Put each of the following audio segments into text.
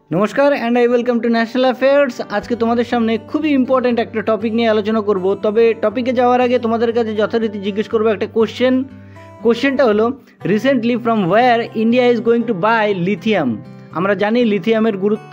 নমস্কার and I welcome to national affairs. আজকে তোমাদের সামনে খুবই ইম্পর্ট্যান্ট একটা টপিক নিয়ে আলোচনা করব। তবে টপিকে যাওয়ার আগে তোমাদের কাছে যথারীতি জিজ্ঞেস করবো একটা কোশ্চেনটা হলো, recently from where India is going to buy lithium. আমরা জানি লিথিয়ামের গুরুত্ব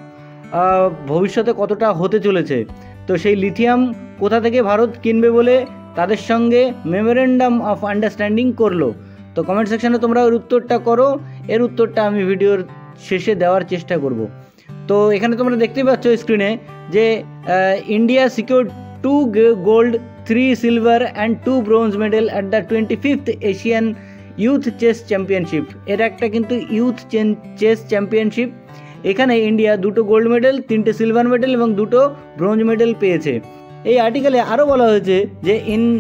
ভবিষ্যতে কতটা হতে চলেছে। তো সেই লিথিয়াম কোথা থেকে ভারত কিনবে বলে তাদের সঙ্গে মেমোরেন্ডাম অফ আন্ডারস্ট্যান্ডিং করলো। তো কমেন্ট সেকশনে তোমরা এর উত্তরটা করো, এর উত্তরটা আমি ভিডিওর শেষে দেওয়ার চেষ্টা করব। তো এখানে তোমরা দেখতেই পাচ্ছ স্ক্রিনে যে India secured 2 gold 3 silver and 2 bronze medal at the 25th Asian youth chess championship. এর একটা কিন্তু ইউথ চেস চ্যাম্পিয়নশিপ। এখানে ইন্ডিয়া 2টো গোল্ড মেডেল, 3টে সিলভার মেডেল এবং 2টো ব্রোঞ্জ মেডেল পেয়েছে। এই আর্টিকেলে আরও বলা হয়েছে যে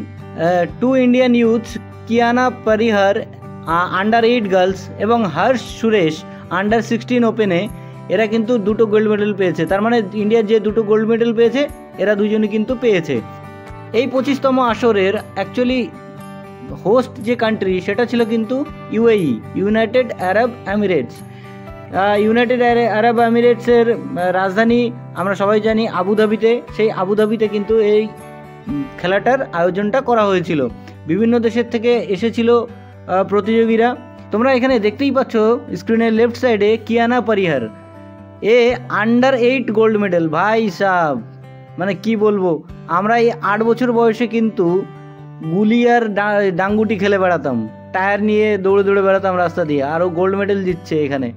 two Indian youths Kiyana Parihar under 8 girls এবং হর্ষ সুরেশ আন্ডার 16 ওপেনে এরা কিন্তু 2টো গোল্ড মেডেল পেয়েছে। তার মানে ইন্ডিয়ার যে 2টো গোল্ড মেডেল পেয়েছে এরা দুজনই কিন্তু পেয়েছে। এই 25তম আসরের অ্যাকচুয়ালি হোস্ট যে কান্ট্রি সেটা ছিল কিন্তু UAE, United Arab Emirates. United Arab এমিরেটসের রাজধানী আমরা সবাই জানি আবুধাবিতে। সেই আবুধাবিতে কিন্তু এই খেলাটার আয়োজনটা করা হয়েছিল। বিভিন্ন দেশের থেকে এসেছিল প্রতিযোগীরা। তোমরা এখানে দেখতেই পাচ্ছ স্ক্রিনের লেফট সাইডে কিয়ানা পরিহার, এ আন্ডার 8 গোল্ড মেডেল। ভাই সাহেব, মানে কি বলবো, আমরা এই 8 বছর বয়সে কিন্তু গুলি আর ডাঙ্গুটি খেলে বেড়াতাম, টায়ার নিয়ে দৌড়ে দৌড়ে বেড়াতাম রাস্তা দিয়ে, আরও গোল্ড মেডেল জিতছে এখানে।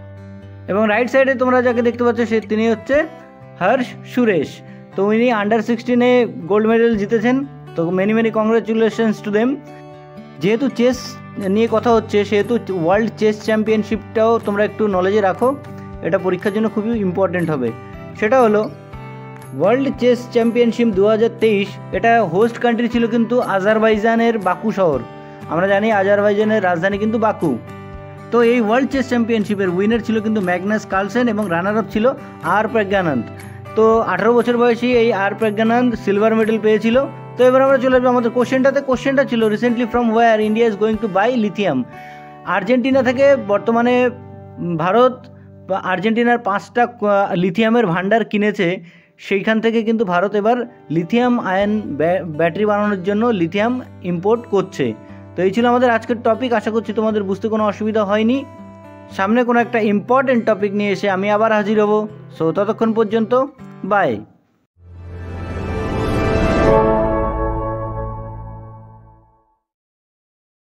এবং রাইট সাইডে তোমরা যাকে দেখতে পাচ্ছ তিনি হচ্ছে হর্ষ সুরেশ। তো উনি আন্ডার 16-এ গোল্ড মেডেল জিতেছেন। তো মেনি কংগ্রেচুলেশনস টু দেম। যেহেতু চেস নিয়ে কথা হচ্ছে সেহেতু ওয়ার্ল্ড চেস চ্যাম্পিয়নশিপটাও তোমরা একটু নলেজে রাখো, এটা পরীক্ষার জন্য খুবই ইম্পর্ট্যান্ট হবে। সেটা হলো ওয়ার্ল্ড চেস চ্যাম্পিয়নশিপ 2023। এটা হোস্ট কান্ট্রি ছিল কিন্তু আজারবাইজানের বাকু শহর। আমরা জানি আজারবাইজানের রাজধানী কিন্তু বাকু। তো এই ওয়ার্ল্ড চেস চ্যাম্পিয়নশিপের উইনার ছিল কিন্তু ম্যাগনাস কার্লসেন এবং রানার আপ ছিল আর প্রজ্ঞানন্দ। তো 18 বছর বয়সী এই আর প্রজ্ঞানন্দ সিলভার মেডেল পেয়েছিল। তো এবার আমরা চলে যাবো আমাদের কোশ্চেনটা ছিল recently from where India is going to buy lithium. Argentina থেকে বর্তমানে ভারত আর্জেন্টিনার 5টা লিথিয়ামের ভান্ডার কিনেছে। সেইখান থেকে কিন্তু ভারত এবার লিথিয়াম আয়ন ব্যাটারি বানানোর জন্য লিথিয়াম ইম্পোর্ট করছে। তো এই ছিল আমাদের আজকের টপিক। আশা করছি তোমাদের বুঝতে কোনো অসুবিধা হয়নি। সামনে কোনো একটা ইম্পর্টেন্ট টপিক নিয়ে এসে আমি আবার হাজির হব। সো ততক্ষণ পর্যন্ত বাই।